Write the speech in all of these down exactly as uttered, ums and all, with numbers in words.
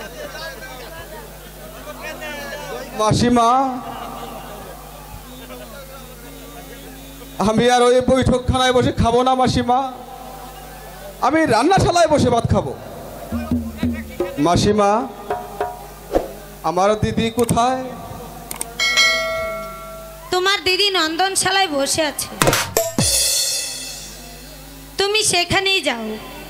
মাসিমা, আমি আর ওই বৈঠকখানায় বসে খাবো না মাসিমা, আমি রান্নাশালায় বসে ভাত খাবো। মাসিমা, আমার দিদি কোথায়? তোমার দিদি নন্দনশালায় বসে আছে, তুমি সেখানেই যাও।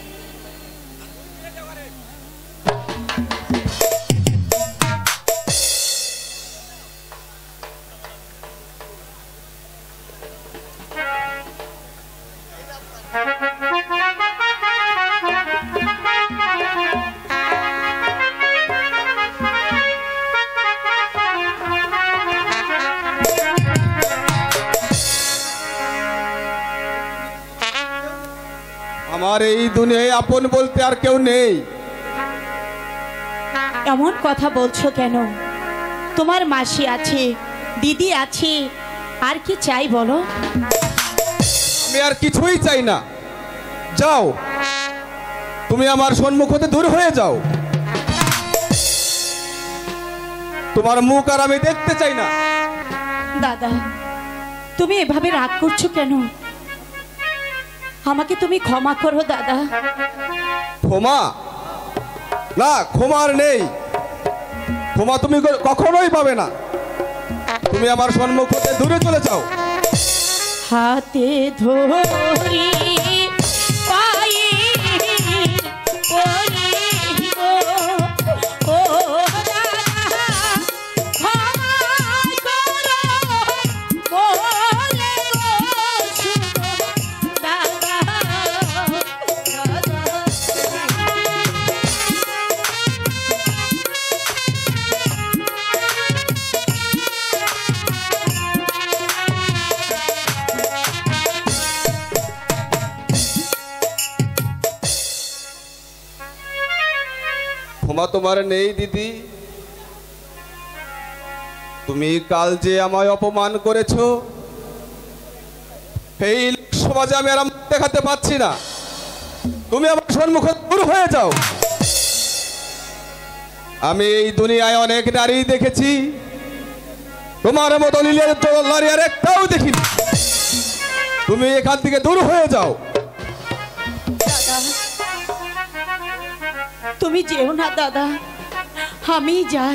আমার এই দুনিয়ায় আপন বলতে আর কেউ নেই। এমন কথা বলছো কেন? তোমার মাসি আছে, দিদি আছে, আর কি চাই বলো? আমি আর কিছুই চাই না। যাও, তুমি আমার সম্মুখ হতে দূর হয়ে যাও। তোমার মুখ আর আমি দেখতে চাই না। দাদা, তুমি এভাবে রাগ করছো কেন? আমাকে তুমি ক্ষমা করো দাদা। ক্ষমা? না, ক্ষমার নেই। ক্ষমা তুমি কখনোই পাবে না। তুমি আমার সম্মুখ হতে দূরে চলে যাও। হাতে ধরি পায়ে পড়ি গো, ও দাদা ক্ষমা করো বলে গো শুনো দাদা, দাদা। ক্ষমা তোমার নেই দিদি। তুমি কাল যে আমায় অপমান করেছো, এই সমাজে আমি আর দেখাতে পাচ্ছি না। তুমি আমার সম্মুখে দূর হয়ে যাও। আমি এই দুনিয়ায় অনেক নারী দেখেছি, তোমার মতো লীলের নারী আর একটাও দেখিনি। তুমি এখান থেকে দূর হয়ে যাও। তুমি যেও না দাদা, আমি যাই।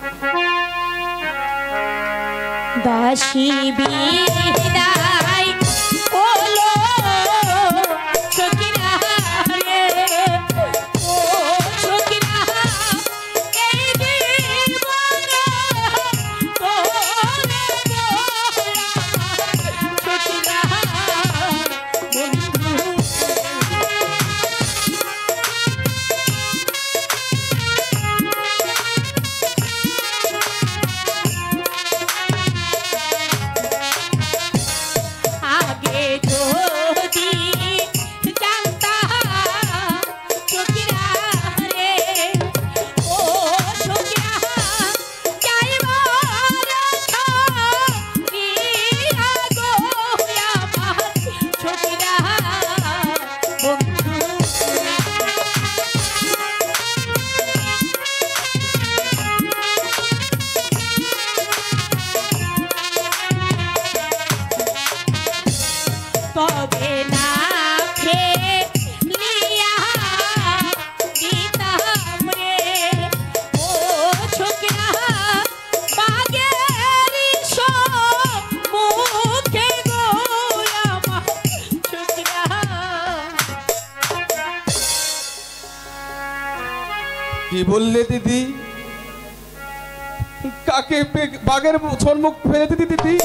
দাসী বিদায় বলো সখিনা রে, ও সখিনা এই জীবন তোরে সখিনা বন্ধু। তবে না খেলিয়া দিতাম রে, ও ছোকরা বাগেরি মুখে গো আমার ছোকরা। কি বললে দিদি? কাকে বাঘের সম্মুখ ফেলে দিদি? দিদি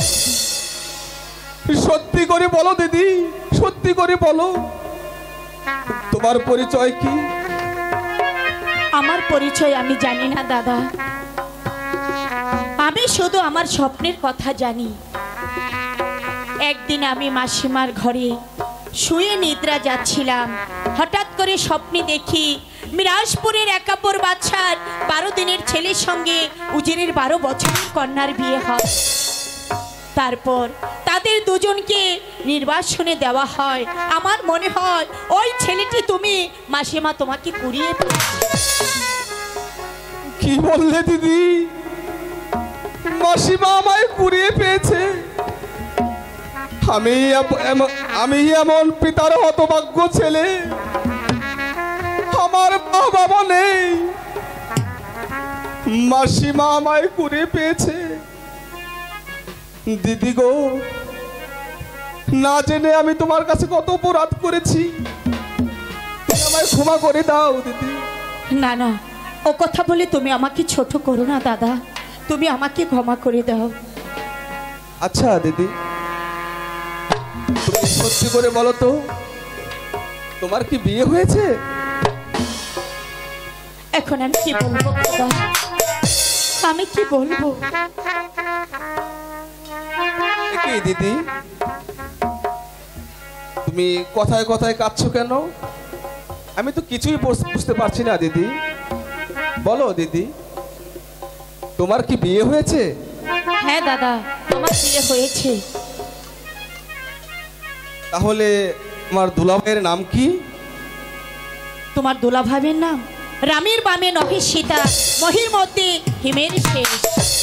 সত্যি করে বলো দিদি, সত্যি করে বলো, তোমার পরিচয় কি? আমার পরিচয় আমি জানি না দাদা। আমি শুধু আমার স্বপ্নের কথা জানি। একদিন আমি মাসিমার ঘরে শুয়ে নিদ্রা যাচ্ছিলাম, হঠাৎ করে স্বপ্নে দেখি মিরাজপুরের একাপুর বাদশার বারো দিনের ছেলের সঙ্গে উজিরের বারো বছরের কন্যার বিয়ে হয়। তারপর তাদের দুজনকে নির্বাসনে দেওয়া হয়। আমার মনে হয় ওই ছেলেটি তুমি, মাসিমা তোমাকে কুড়িয়ে পেয়েছে। কি বললে দিদি? মাসিমা আমায় কুড়িয়ে পেয়েছে? আমি এম- এম- আমি এমন পিতার হতভাগ্য ছেলে, আমার মা বাবা নেই, মাসিমা আমায় কুড়িয়ে পেয়েছে। দিদি গো, না জেনে আমি তোমার কাছে কত অপরাধ করেছি, তুমি আমায় ক্ষমা করে দাও দিদি। না না, ও কথা বলে তুমি আমাকে ছোট করো না দাদা, তুমি আমাকে ক্ষমা করে দাও। আচ্ছা দিদি, তুমি সত্যি করে বলো তো, তোমার কি বিয়ে হয়েছে? এখন আমি কি বলবো দাদা, আমি কি বলবো? এ কি দিদি, তুমি কথায় কথায় কাঁদছো কেন? আমি তো কিছুই বুঝ- বুঝতে পারছি না দিদি। বলো দিদি, তোমার কি বিয়ে হয়েছে? হ্যাঁ দাদা, আমার বিয়ে হয়েছে। তাহলে তোমার দুলাভাইয়ের নাম কি? তোমার দুলাভাবের নাম রামের বামে নহে সীতা, মহির মধ্যে হিমের শেষ।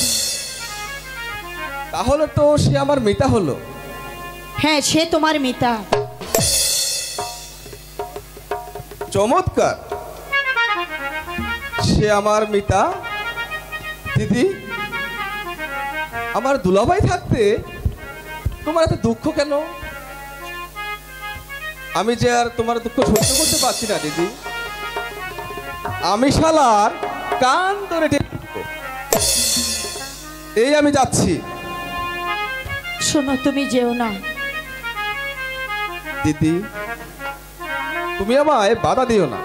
তাহলে তো সে আমার মিতা হলো। হ্যাঁ, সে তোমার মিতা। চমৎকার, সে আমার মিতা। দিদি, আমার দুলাভাই থাকতে তোমার এত দুঃখ কেন? আমি যে আর তোমার দুঃখ সহ্য করতে পারছি না দিদি। আমি শালার কান ধরে টেনে দেবো। এই আমি যাচ্ছি। শোনো, তুমি যেও না। দিদি, তুমি আমায় বাধা দিও না।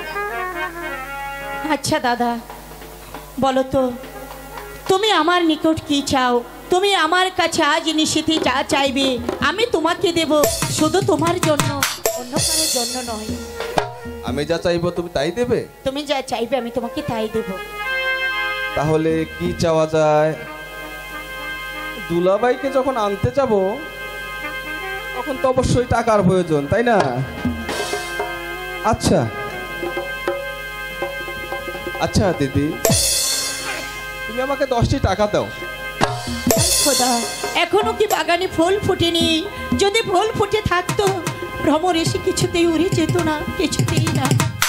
আচ্ছা দাদা, বলো তো, তুমি আমার নিকট কি চাও? তুমি আমার কাছে আজ নিশিতে যা চাইবে আমি তোমাকে দেব, শুধু তোমার জন্য, অন্য কারোর জন্য নয়। আমি যা চাইবো তুমি তাই দেবে? তুমি যা চাইবে আমি তোমাকে তাই দেব। তাহলে কি চাওয়া যায়? দুলাভাইকে যখন আনতে যাব তখন তো অবশ্যই টাকার প্রয়োজন, তাই না? আচ্ছা আচ্ছা দিদি, তুমি আমাকে দশটি টাকা দাও। খোদা, এখনো কি বাগানে ফুল ফুটেনি? যদি ফুল ফুটে থাকতো ভ্রমর এসে কিছুতেই উড়ে যেত না, কিছুতেই না।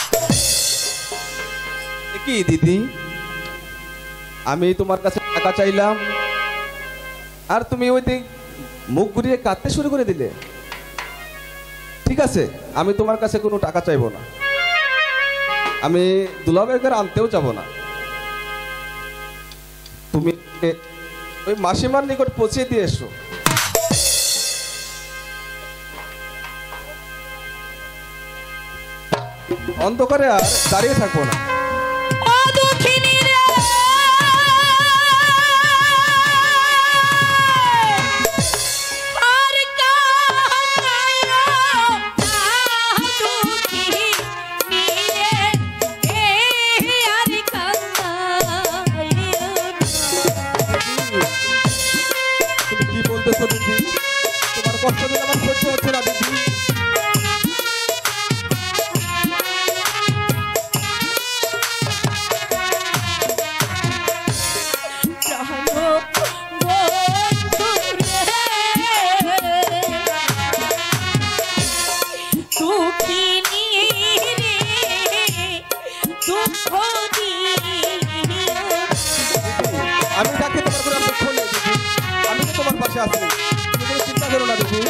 এ কি দিদি, আমি তোমার কাছে টাকা চাইলাম আর তুমি ওই দিক মুখ ঘুরিয়ে কাঁদতে শুরু করে দিলে। ঠিক আছে, আমি তোমার কাছে কোনো টাকা চাইবো না, আমি দুলাভাইকে আনতেও যাব না। তুমি ওই মাসিমার নিকট পৌঁছে দিয়ে এসো। অন্ধকারে আর দাঁড়িয়ে থাকবো না। ও দুঃখিনী রে, আর কান্নায়ও দুঃখিনী রে, এ আর কান্নায়ও। তুমি কি বলতেছো দিদি? তোমার কষ্ট দিলে আমার সহ্য হচ্ছে না দিদি। আমি তাকে তোমার করে দুঃখ নেই দিদি, আমি তো তোমার পাশে আছি, তুমি কোনো চিন্তা করো না দিদি।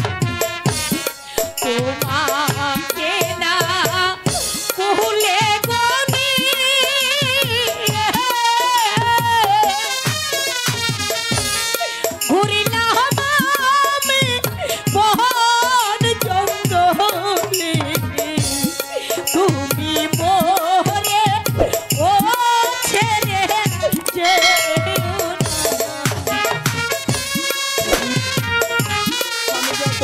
তোমাকে না কুলে গনি ঘুরিলাম আমি বন জঙ্গলে, তুমি মোরে ও ছেড়ে যেও না। আমি যে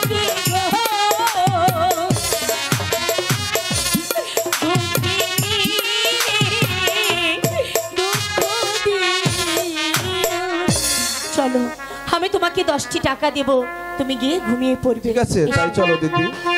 দিয়ে গো চলো, আমি তোমাকে দশটি টাকা দেব, তুমি গিয়ে ঘুমিয়ে পড়বে। ঠিক আছে, তাই চলো দিদি।